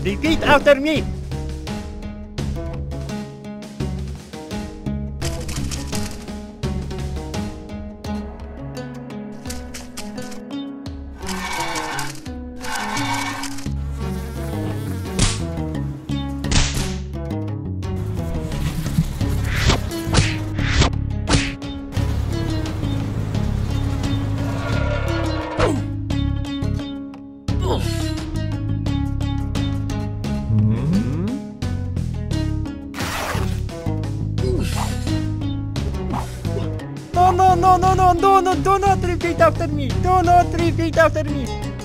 Repeat after me. No, do not repeat after me. Do not repeat after me.